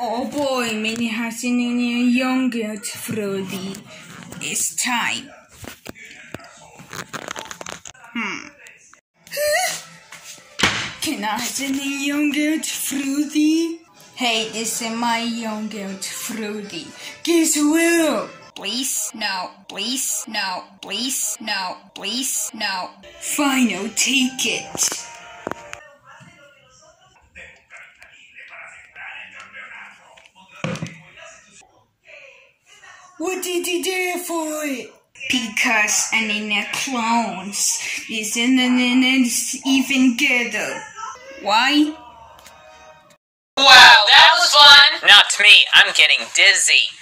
Oh boy, Minnie has in a yogurt fruity. It's time. Can I have any yogurt fruity? Hey, this is my yogurt fruity. Guess who? Please, no, please, no, please, no, please, no. Fine, I'll take it. What did he do for it? Because I need clones. Isn't it even gooder? Why? Wow, that was fun! Not me, I'm getting dizzy.